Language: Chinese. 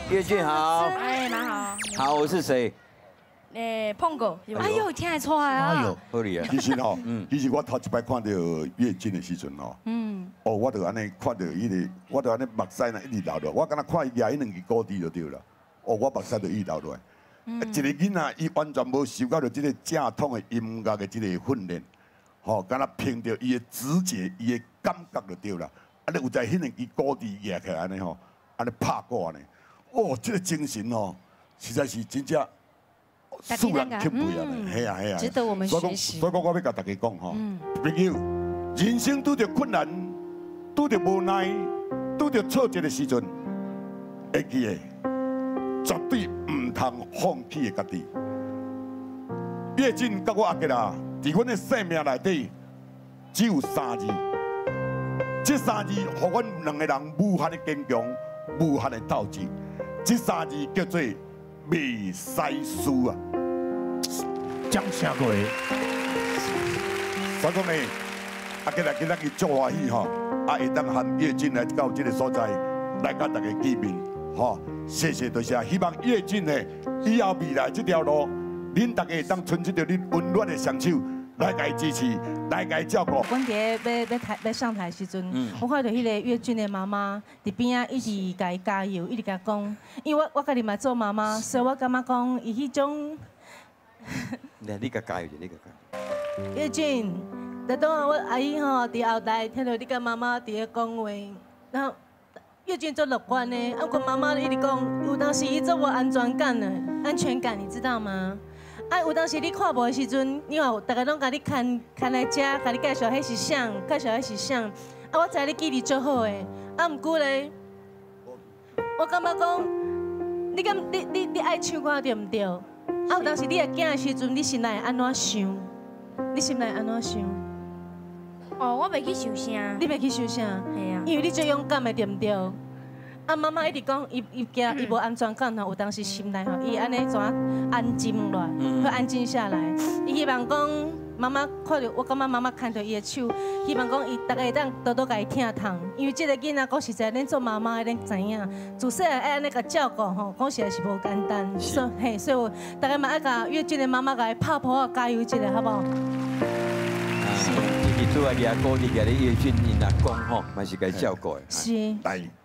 岳俊好， 哎，蛮好。 好，我是谁？ 碰过。 哎呦，听得出来啊！ 哎呦， 合理啊。 其实吼，其实我头一摆看到岳俊的时阵吼，哦，我就安尼看到伊个，我就安尼目屎呢一直流落，我敢若看伊举伊两支高低就对了，哦，我目屎就一直流落来。一个囡仔，伊完全无受到着这个正统的音乐的这个训练，吼，敢若凭着伊的直觉、伊的感觉就对了。啊，你有在迄两支高低举起来安尼吼，安尼拍过安尼，哦，这个精神吼，实在是真正。素人钦佩啊！系啊系啊， 值得我们学习。 所以讲，我要甲大家讲吼，朋友，人生拄着困难，拄着无奈，拄着挫折的时阵，会记的，绝对唔通放弃的家己。岳俊甲我阿吉啦，伫阮的生命内底只有3字，这3字，互阮两个人无限的坚强，无限的斗志。这3字叫做未使输啊！ 讲啥过？ 所以讲呢，今日足欢喜吼，会当含岳俊来到这个所在，来甲大家见面，吼，谢谢多谢，希望岳俊呢以后未来这条路，恁大家会当伸出着恁温暖的双手来甲伊支持，来甲伊照顾。 阮伫要上台时阵，我看到迄个岳俊的妈妈伫边啊，一直甲伊加油，一直甲讲，因为我家己嘛做妈妈，所以我感觉讲伊迄种。 你甲加油者，你甲加油。 岳俊，当下我阿姨吼伫后台听到你甲妈妈伫咧讲话，然后岳俊做乐观的，啊，我妈妈一直讲，有当时伊做无安全感呢，安全感你知道吗？啊，有当时你看无的时阵，你话大家拢甲你牵来遮，甲你介绍迄是啥，介绍迄是啥，啊，我知你记忆足好的，啊，毋过咧，我感觉讲，你爱唱歌对毋对？啊，有当时你会惊的时阵，你心内安怎想？你心内安怎想？ 哦，我袂去受声。 你袂去受声？ 系啊。 因为你最勇敢的，对毋对？啊，妈妈一直讲，伊惊伊无安全感吼，有当时心内吼，伊安尼怎安静落，会安静下来。伊希望讲，妈妈看到，我感觉妈妈看到伊的手，希望讲伊大家会当多多甲伊疼痛，因为这个囡仔讲实在，恁做妈妈的恁知影，自细汉爱安尼甲照顾吼，讲实在是无简单。所以我大家嘛爱甲岳俊的妈妈甲伊拍抱加油一下，好不好？ 是。你拄啊，阿哥，你甲你岳俊因阿公吼，嘛是甲伊照顾的。 是。 来。